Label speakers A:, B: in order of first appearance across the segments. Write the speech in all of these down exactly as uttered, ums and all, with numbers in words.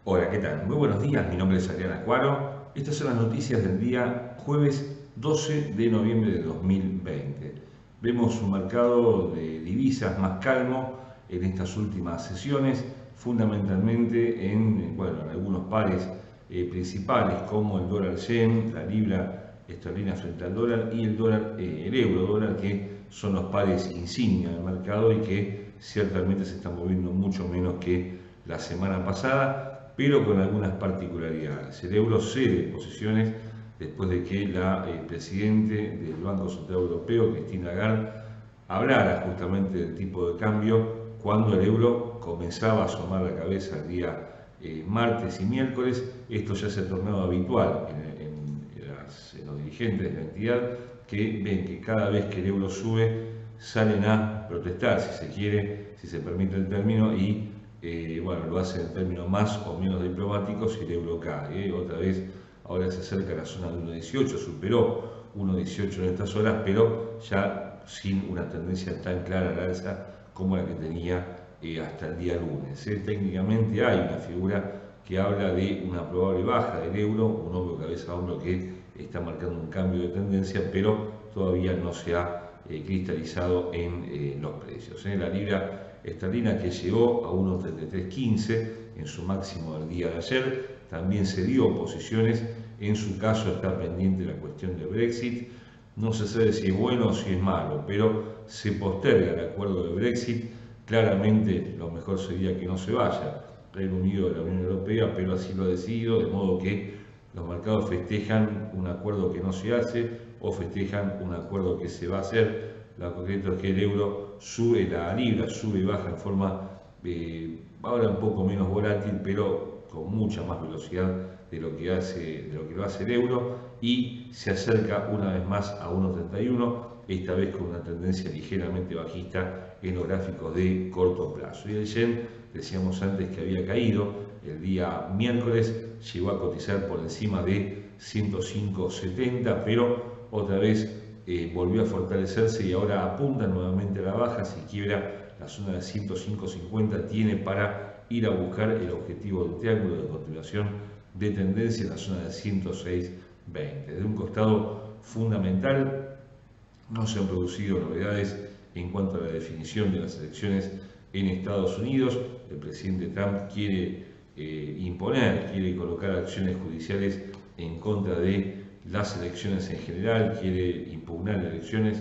A: Hola, ¿qué tal? Muy buenos días, mi nombre es Adrián Acuaro. Estas son las noticias del día jueves doce de noviembre de dos mil veinte. Vemos un mercado de divisas más calmo en estas últimas sesiones, fundamentalmente en, bueno, en algunos pares eh, principales como el dólar yen, la libra esterlina frente al dólar y el dólar, eh, el euro dólar, que son los pares insignia del mercado y que ciertamente se están moviendo mucho menos que la semana pasada, pero con algunas particularidades. El euro cede posiciones después de que la eh, presidente del Banco Central Europeo, Christine Lagarde, hablara justamente del tipo de cambio cuando el euro comenzaba a asomar la cabeza el día eh, martes y miércoles. Esto ya se ha tornado habitual en, en, las, en los dirigentes de la entidad, que ven que cada vez que el euro sube salen a protestar, si se quiere, si se permite el término, y eh, bueno, lo hacen en términos más o menos diplomáticos y el euro cae. ¿eh? Otra vez, ahora se acerca a la zona de uno dieciocho, superó uno dieciocho en estas horas, pero ya sin una tendencia tan clara al alza como la que tenía eh, hasta el día lunes. ¿eh? Técnicamente hay una figura que habla de una probable baja del euro, un hombro cabeza a hombro que está marcando un cambio de tendencia, pero todavía no se ha eh, cristalizado en eh, los precios. ¿eh? La libra esterlina, que llegó a uno treinta y tres quince en su máximo del día de ayer, también se dio posiciones. En su caso está pendiente la cuestión del Brexit. No se sabe si es bueno o si es malo, pero se posterga el acuerdo de Brexit. Claramente lo mejor sería que no se vaya Reino Unido de la Unión Europea, pero así lo ha decidido, de modo que los mercados festejan un acuerdo que no se hace o festejan un acuerdo que se va a hacer. Lo concreto es que el euro sube, la libra sube y baja en forma eh, ahora un poco menos volátil, pero con mucha más velocidad de lo que hace, de lo que lo hace el euro, y se acerca una vez más a uno treinta y uno, esta vez con una tendencia ligeramente bajista en los gráficos de corto plazo. Y el yen, decíamos antes que había caído el día miércoles, llegó a cotizar por encima de ciento cinco setenta, pero otra vez eh, volvió a fortalecerse y ahora apunta nuevamente a la baja. Si quiebra la zona de ciento cinco cincuenta, tiene para ir a buscar el objetivo del triángulo de continuación de tendencia en la zona de ciento seis veinte. Desde un costado fundamental, no se han producido novedades en cuanto a la definición de las elecciones en Estados Unidos. El presidente Trump quiere eh, imponer, quiere colocar acciones judiciales en contra de las elecciones en general, quiere impugnar elecciones,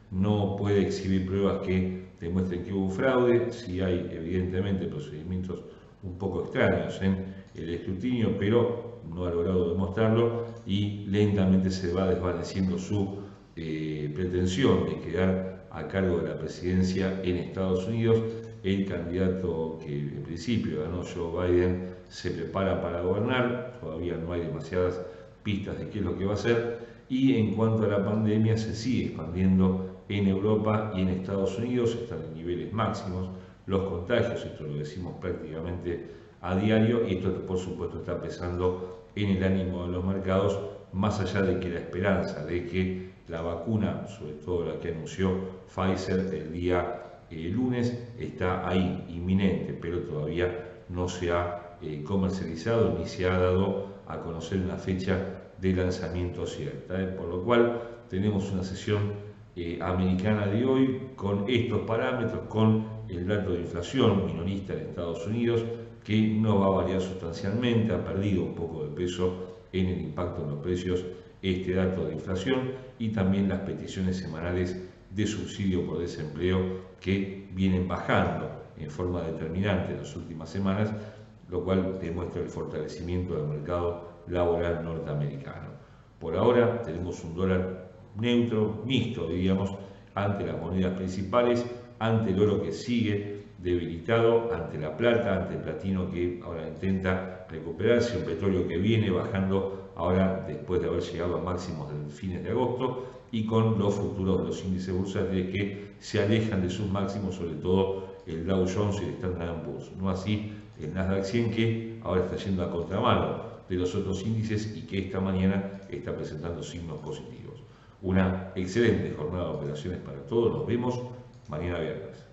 A: no puede exhibir pruebas que demuestren que hubo fraude. Sí hay evidentemente procedimientos un poco extraños en el escrutinio, pero no ha logrado demostrarlo y lentamente se va desvaneciendo su eh, pretensión de quedar a cargo de la presidencia en Estados Unidos. El candidato que en principio ganó, Joe Biden, se prepara para gobernar, todavía no hay demasiadas pistas de qué es lo que va a hacer, y en cuanto a la pandemia se sigue expandiendo en Europa y en Estados Unidos, están en niveles máximos los contagios, esto lo decimos prácticamente a diario, y esto por supuesto está pesando en el ánimo de los mercados, más allá de que la esperanza de que la vacuna, sobre todo la que anunció Pfizer el día eh, lunes, está ahí, inminente, pero todavía no se ha eh, comercializado ni se ha dado a conocer una fecha de lanzamiento cierta. ¿eh? Por lo cual tenemos una sesión eh, americana de hoy con estos parámetros, con el dato de inflación minorista en Estados Unidos, que no va a variar sustancialmente, ha perdido un poco de peso en el impacto en los precios este dato de inflación, y también las peticiones semanales de subsidio por desempleo, que vienen bajando en forma determinante en las últimas semanas, lo cual demuestra el fortalecimiento del mercado laboral norteamericano. Por ahora tenemos un dólar neutro, mixto, diríamos, ante las monedas principales, ante el oro que sigue debilitado, ante la plata, ante el platino que ahora intenta recuperarse, un petróleo que viene bajando ahora después de haber llegado a máximos de fines de agosto, y con los futuros de los índices bursátiles que se alejan de sus máximos, sobre todo el Dow Jones y el Standard and Poor's. No así el Nasdaq cien, que ahora está yendo a contramano de los otros índices y que esta mañana está presentando signos positivos. Una excelente jornada de operaciones para todos. Nos vemos mañana viernes.